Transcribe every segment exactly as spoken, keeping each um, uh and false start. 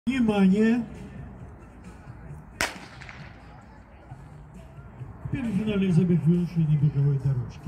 Внимание! Перефинальный забег юношей на беговой дорожке.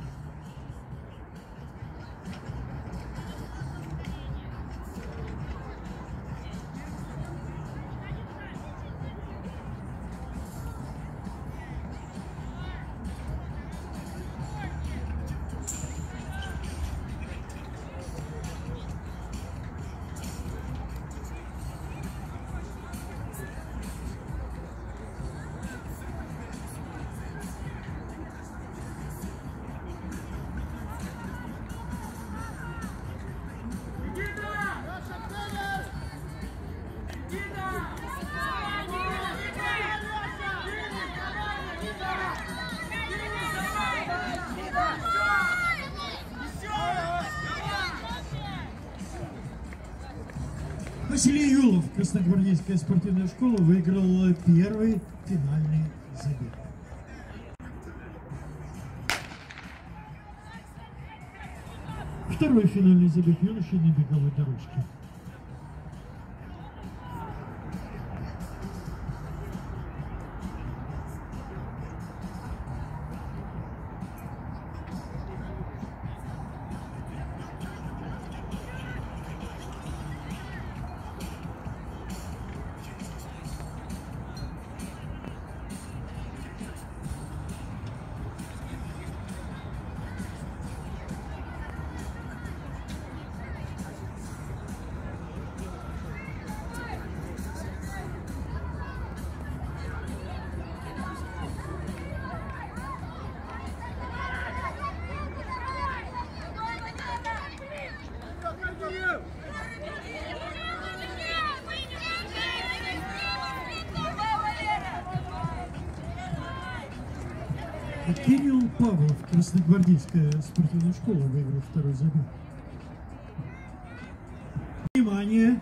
Василий Юлов, Красногвардейская спортивная школа, выиграл первый финальный забег. Второй финальный забег юношей на беговой дорожке. Кирилл Павлов, Красногвардейская спортивная школа, выиграл второй забег. Внимание!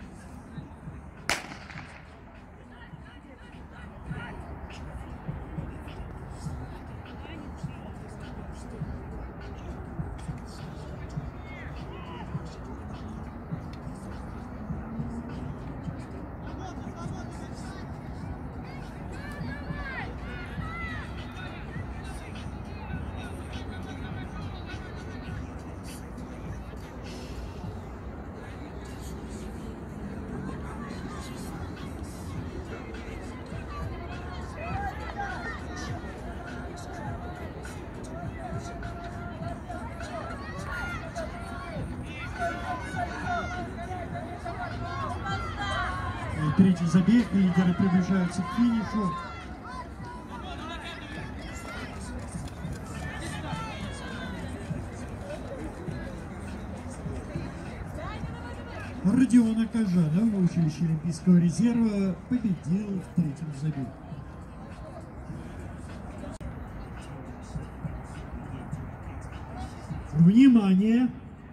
Третий забег, лидеры приближаются к финишу. Родион Акажанов, училище Олимпийского резерва, победил в третьем забеге. Внимание!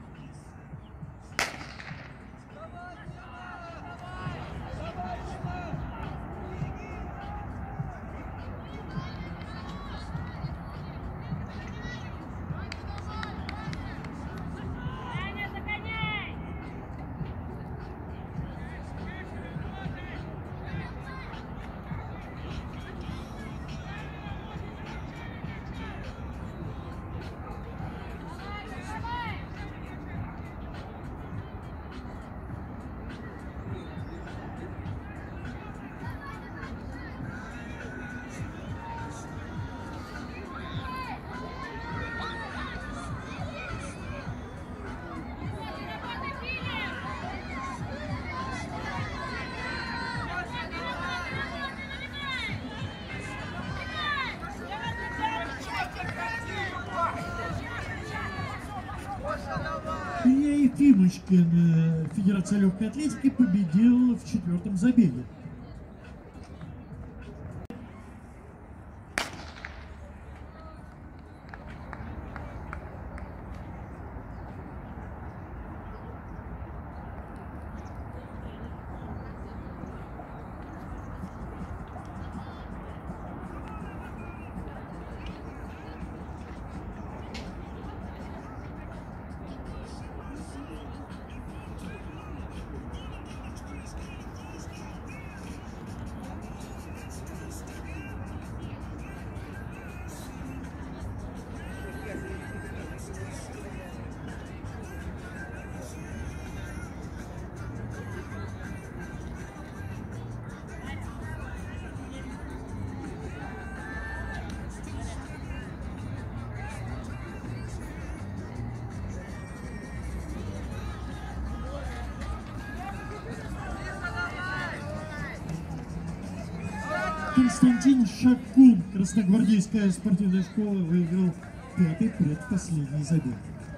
Илья Ефимочкин, Федерация легкой атлетики, победил в четвертом забеге. Константин Шакун, Красногвардейская спортивная школа, выиграл пятый предпоследний забег.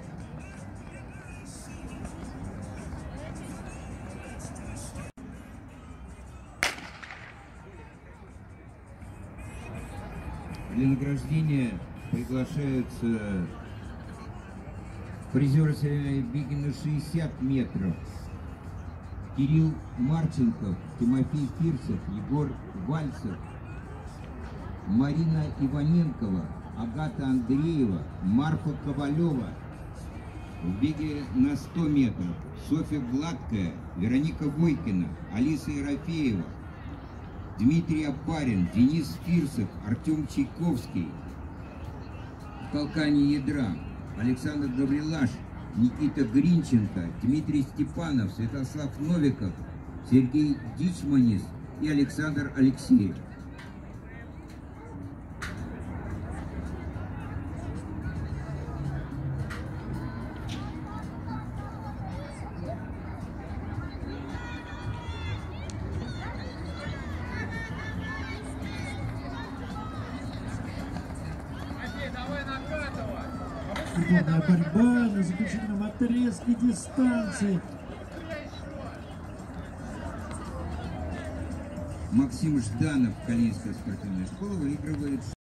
Для награждения приглашаются призеры бега на шестьдесят метров. Кирилл Марченков, Тимофей Фирсов, Егор Вальцев, Марина Иваненкова, Агата Андреева, Марфа Ковалева. В беге на сто метров Софья Гладкая, Вероника Войкина, Алиса Ерофеева, Дмитрий Апарин, Денис Фирсов, Артем Чайковский. В толкании ядра Александр Гаврилаш, Никита Гринченко, Дмитрий Степанов, Святослав Новиков, Сергей Дичманис и Александр Алексеев. Футбольная борьба на заключительном отрезке дистанции. Максим Жданов, Калининская спортивная школа, выигрывает